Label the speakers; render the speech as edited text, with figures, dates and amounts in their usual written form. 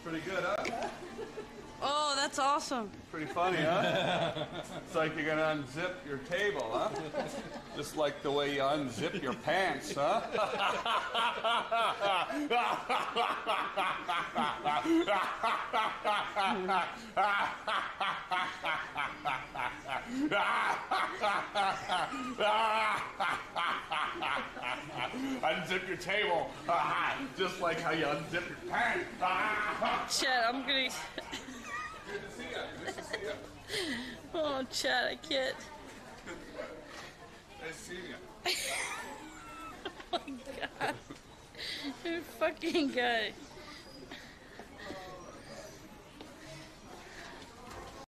Speaker 1: Pretty good, huh?
Speaker 2: Oh, that's awesome.
Speaker 1: Pretty funny, huh? It's like you're gonna unzip your table, huh? Just like the way you unzip your pants, huh? Unzip your table, just like how you unzip your pants.
Speaker 2: Chad, I'm gonna...
Speaker 1: Good to see you. Nice to see you.
Speaker 2: Oh, Chad, I can't.
Speaker 1: Nice seeing you.
Speaker 2: Oh my God. You're a fucking guy.